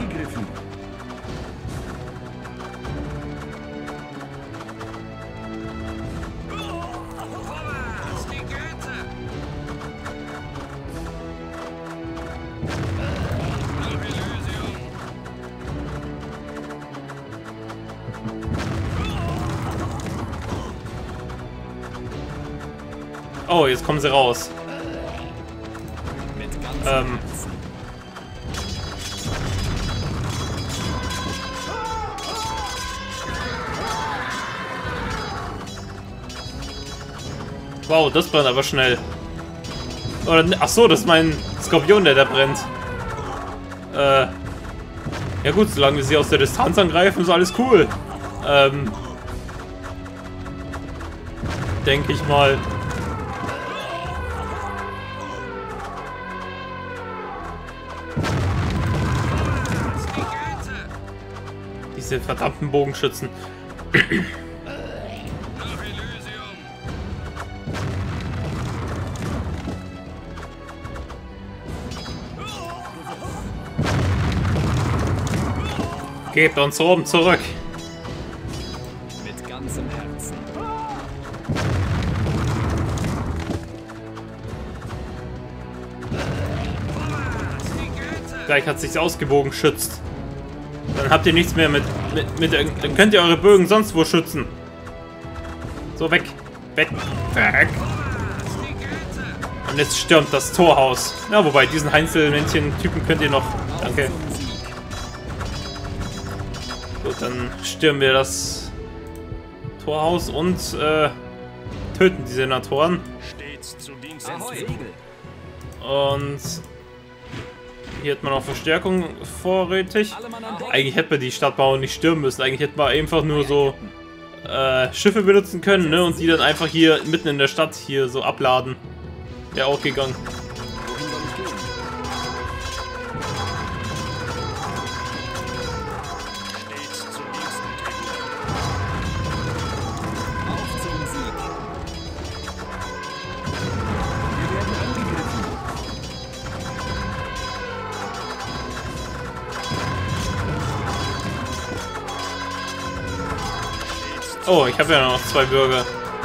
Oh, jetzt kommen sie raus. Ähm. Wow, das brennt aber schnell. Oder, ach so, das ist mein Skorpion, der da brennt. Äh. Ja gut, solange wir sie aus der Distanz angreifen, ist alles cool. Ähm. Denke ich mal. Diese verdammten Bogenschützen. Gebt uns oben zurück. Mit ganzem Herzen. Gleich hat sich's ausgebogen schützt. Dann habt ihr nichts mehr mit, mit, mit, dann könnt ihr eure Bögen sonst wo schützen. So, weg. Weg. Weg. Und jetzt stürmt das Torhaus. Ja, wobei, diesen Heinzelmännchen-Typen könnt ihr noch... Danke. Gut, dann stürmen wir das Torhaus und äh, töten die Senatoren. Und... Hier hat man auch Verstärkung vorrätig. Eigentlich hätte man die Stadtmauer nicht stürmen müssen. Eigentlich hätte man einfach nur so äh, Schiffe benutzen können, ne? Und die dann einfach hier mitten in der Stadt hier so abladen. Wäre auch gegangen. Oh, ich habe ja noch zwei Bürger.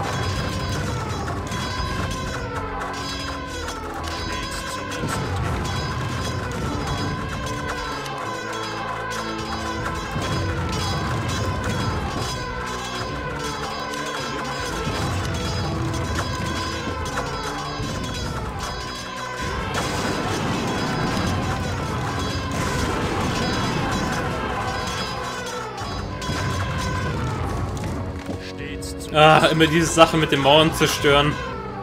Ah, immer diese Sache mit den Mauern zerstören.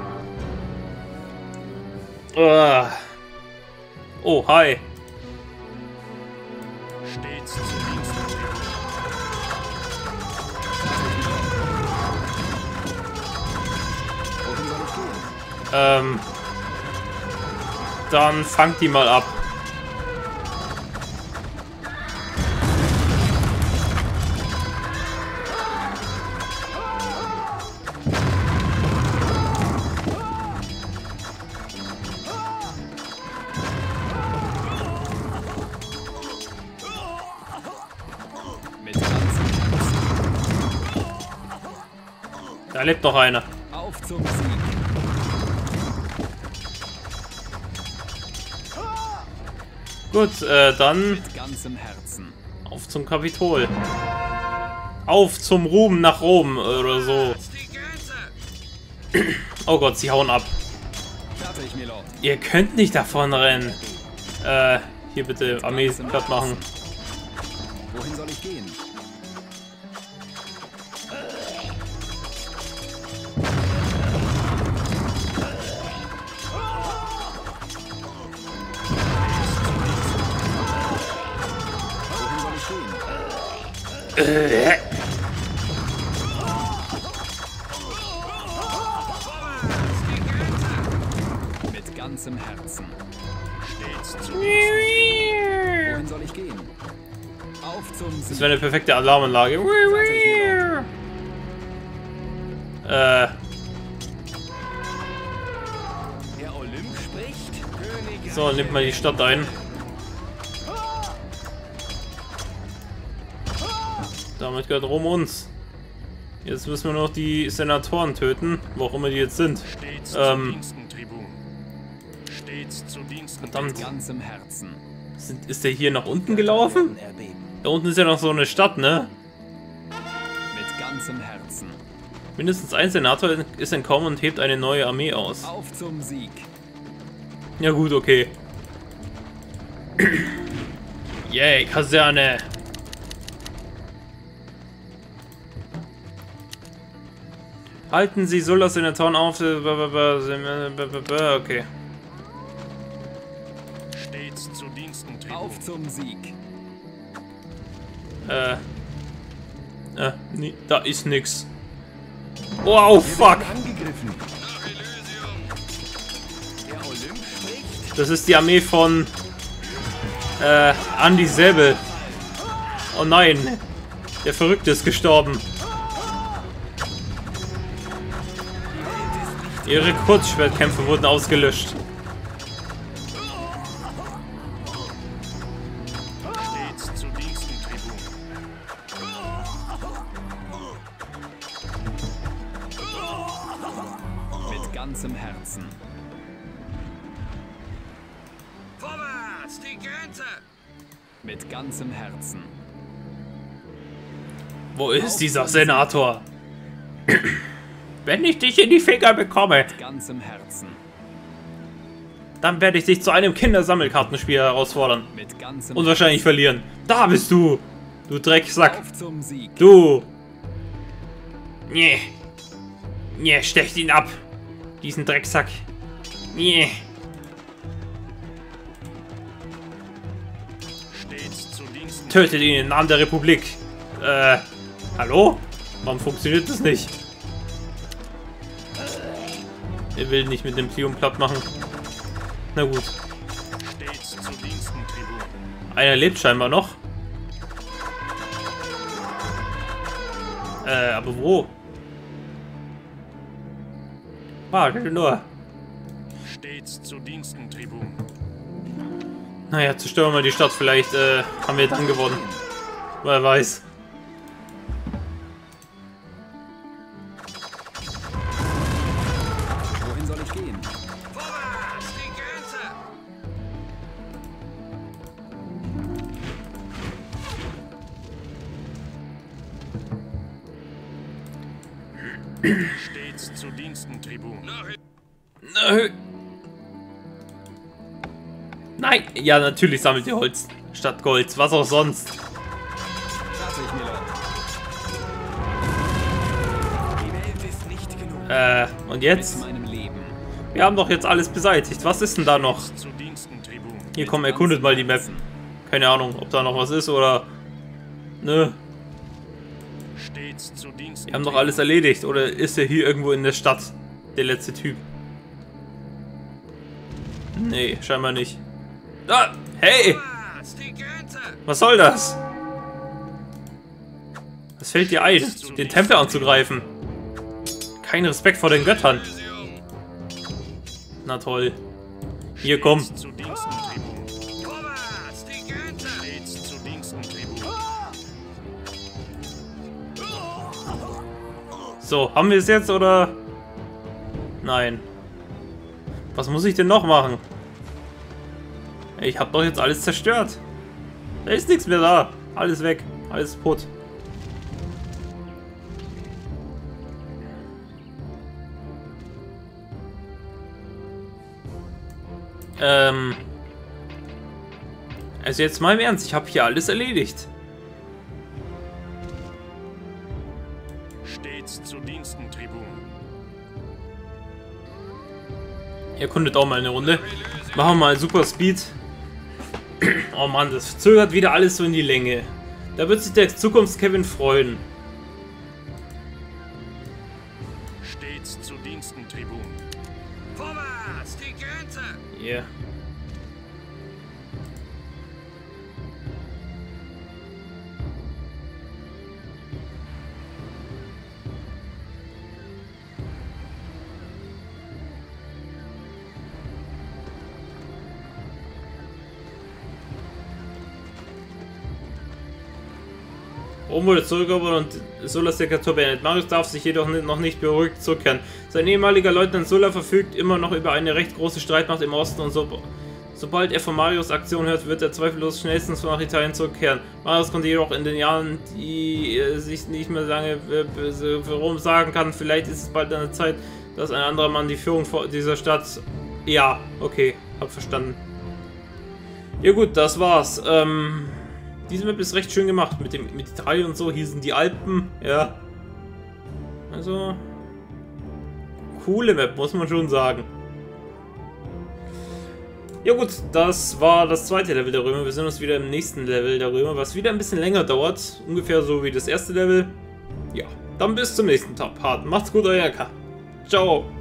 Ah. Oh, hi. Ähm. Dann fangt die mal ab. Da lebt noch einer. Auf zum Sieg. Gut, äh, dann Mit ganzem Herzen. auf zum Kapitol. Auf zum Ruhm nach Rom oder so. Oh Gott, sie hauen ab. Fertig, Milord. Ihr könnt nicht davon rennen. Äh, hier bitte Armee platt machen. Wohin soll ich gehen? Wohin soll ich gehen? Äh. Mit ganzem Herzen. Stets zu Wohin soll ich gehen? Auf zum Sieg. Das wäre eine perfekte Alarmanlage. Äh. Der Olymp spricht. König. So, nimmt mal die Stadt ein. Damit gehört Rom uns. Jetzt müssen wir noch die Senatoren töten, wo auch immer die jetzt sind. Stets Ähm, zu Diensten, Tribun. Stets zu Diensten. verdammt. Mit ganzem Herzen. Sind, ist der hier nach unten gelaufen? Da unten ist ja noch so eine Stadt, ne? Mit ganzem Herzen. Mindestens ein Senator ist entkommen und hebt eine neue Armee aus. Auf zum Sieg. Ja gut, okay. Yay, Kaserne. Halten Sie Sullas Senatoren auf. Okay. Stets zu Diensten, Tribun. Auf zum Sieg. Äh. Äh, nee, da ist nix. Wow, fuck. Angegriffen. Der Olymp spricht. Das ist die Armee von äh, Andy Säbel. Oh nein. Der Verrückte ist gestorben. Ihre Kurzschwertkämpfe wurden ausgelöscht. Stets zu Diensten, Tribun. Mit ganzem Herzen. Vorwärts, die Grenze! Mit ganzem Herzen. Wo ist dieser Senator? Wenn ich dich in die Finger bekomme, Mit ganzem Herzen. dann werde ich dich zu einem Kindersammelkartenspiel herausfordern. Mit ganzem Und wahrscheinlich verlieren. Da bist du! Du Drecksack! Auf zum Sieg. Du! Nee. Nee, stecht ihn ab! Diesen Drecksack! Nee. Stets zu Diensten. Tötet ihn im Namen der Republik! Äh, hallo? Warum funktioniert das nicht? Er will nicht mit dem Triumph platt machen. Na gut. Stets zu Diensten, Tribun. Einer lebt scheinbar noch. Äh, aber wo? Warte nur. Stets zu Diensten, Tribun. Naja, zerstören wir die Stadt. Vielleicht äh, haben wir dann gewonnen. Wer weiß. Wohin soll ich gehen? Vorwärts, die Grenze! Stets zu Diensten, Tribun. Nö. Nein! Ja, natürlich sammelt ihr Holz statt Gold. Was auch sonst. Fertig, Milord. Die Welt ist nicht genug. Äh, und jetzt? Mit meinem Leben. Wir haben doch jetzt alles beseitigt. Was ist denn da noch? Zu Diensten, Tribun. Hier, komm, erkundet mal die Map. Keine Ahnung, ob da noch was ist oder... Nö. Stets zu Diensten. Wir haben doch alles erledigt. Oder ist er hier irgendwo in der Stadt? Der letzte Typ. Nee, scheinbar nicht. Ah, hey! Vorwärts, die Grenze! Was soll das? Was fällt dir ein, den Tempel anzugreifen? Kein Respekt vor den Göttern. Na toll. Hier, komm. Zu Diensten, Tribun. Vorwärts, die Grenze! Stets zu Diensten, Tribun. So, haben wir es jetzt oder? Nein. Was muss ich denn noch machen? Ich habe doch jetzt alles zerstört. Da ist nichts mehr da. Alles weg. Alles kaputt. Ähm... Also jetzt mal im Ernst, ich habe hier alles erledigt. Stets zu Diensten, Tribun. Erkundet auch mal eine Runde. Machen wir mal Super Speed. Oh Mann, das zögert wieder alles so in die Länge. Da wird sich der Zukunfts-Kevin freuen. Stets zu Diensten, Tribun. Vorwärts, die Grenze! Ja. Yeah. Rom wurde zurückerobert und Sulas Diktatur beendet. Marius darf sich jedoch noch nicht beruhigt zurückkehren. Sein ehemaliger Leutnant Sulla verfügt immer noch über eine recht große Streitmacht im Osten und so, sobald er von Marius Aktion hört, wird er zweifellos schnellstens nach Italien zurückkehren. Marius konnte jedoch in den Jahren, die er sich nicht mehr lange für Rom sagen kann, vielleicht ist es bald an der Zeit, dass ein anderer Mann die Führung dieser Stadt... Ja, okay, hab verstanden. Ja gut, das war's. Ähm... Diese Map ist recht schön gemacht, mit dem mit Italien und so. Hier sind die Alpen, ja. Also, coole Map, muss man schon sagen. Ja gut, das war das zweite Level der Römer. Wir sehen uns wieder im nächsten Level der Römer, was wieder ein bisschen länger dauert. Ungefähr so wie das erste Level. Ja, dann bis zum nächsten Part. Macht's gut, euer K. Ciao.